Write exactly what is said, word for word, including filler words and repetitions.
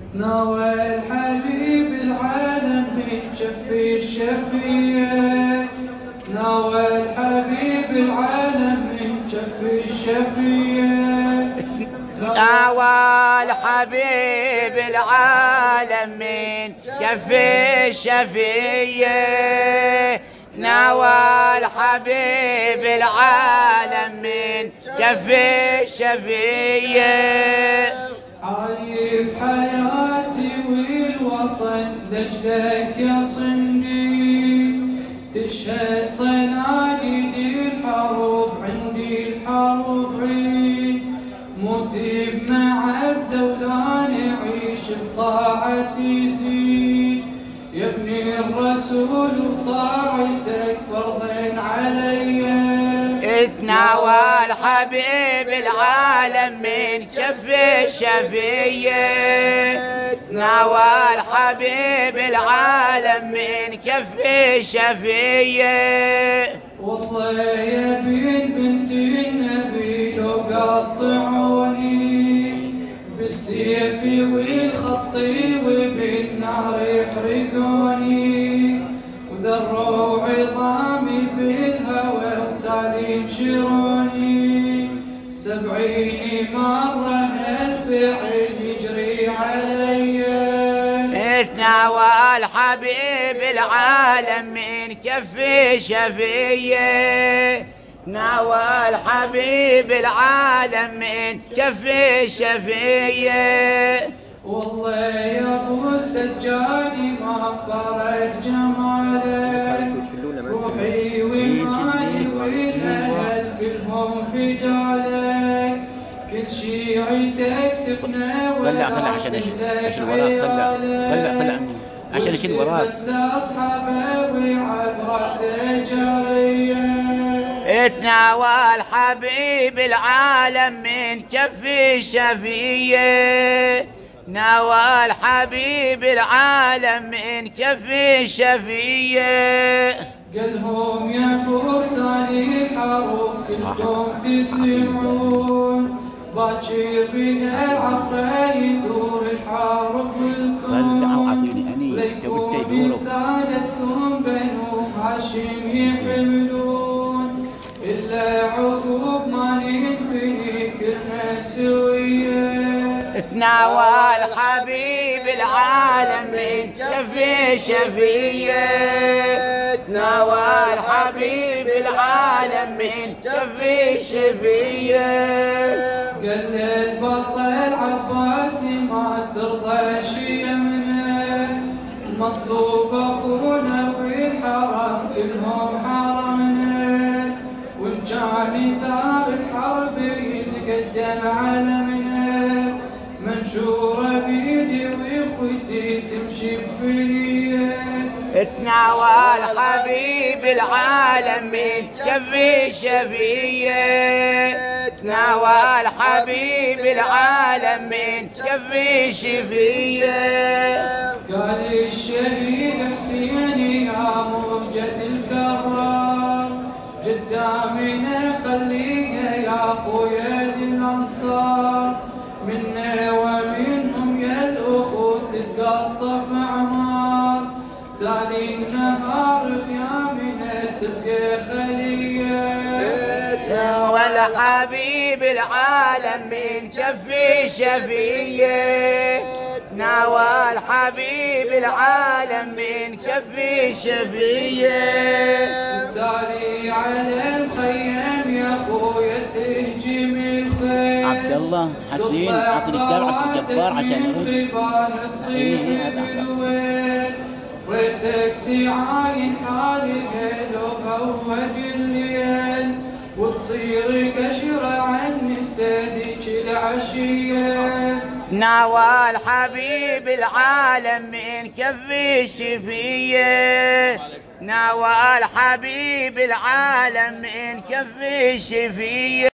نوى الحبيب العالم من كف الشفية، نوى الحبيب العالم من كف الشفية، نوى الحبيب العالم من كف الشفية، نوى الحبيب العالم من كف الشفية. عايف حياتي والوطن لجلك يا صندي، تشهد صناديد الحروب عندي الحروب عيد، موتي بمعزة ولا نعيش بطاعتي زيد، يا ابن الرسول وطاعتك فرضا علي. تناوى الحبيب العالم من كف الشفية، ناوى الحبيب العالم من كف الشفية. والله يا بنت بنت النبي لو قطعوني بالسيف والخط وبالنار يحرقوني، وذروا عظامي بالهوى وتالي ينشروني، سبعين مرة هالفعل يجري علي. تناوى الحبيب العالم من كف الشفية، ناوى الحبيب العالم من كف الشفية. والله يا ابو السجادي ما فرق جمالك، روحي ومالي والاهل كلهم في جالك، كل شيعتك تفنى طلع طلع عشان اشيل وراك، طلع طلع طلع عشان اشيل وراك. تناوى الحبيب العالم من كف الشفية، ناوى الحبيب العالم من كف الشفية. قالهم يا فرسان الحروب كلكم تسمعون، باكر بها العصر يثور الحرب والكون، وليكم بسادتكم بنو هاشم يحملون، إلا عقوب ما ننفني كلنا سوية. تناوى الحبيب العالم من كف الشفية، تناوى الحبيب العالم من كف الشفية. قال البطل عباسي ما ترضى شي منه، المطلوب اخونا والحرم كلهم حرمنا، وان كان ثار الحرب يتقدم على منه، منشوره بيدي واخوتي تمشي بفنيه. تناوى الحبيب العالم من كف الشفية، تناوى الحبيب العالم من كف الشفية. قال الشهيد حسين يا موجة الكرار، قدامنا خليها يا خويا الانصار، منا ومنهم يا الاخوت تتقطف اعمار، تالي النهار خيامنا تبقى خليه. والحبيب العالم من كف الشفية، ناوى الحبيب العالم من كف الشفية. تالي على الخيام يا خويا تهجم الخيل، عبد الله حسين عطني كتاب عبد الجبار عشان يرد. ريتك تعاين حالك لو غوج الليل، وتصير قشرة عن السادك العشية. ناوى الحبيب العالم من كف الشفية، ناوى الحبيب العالم من كف الشفية.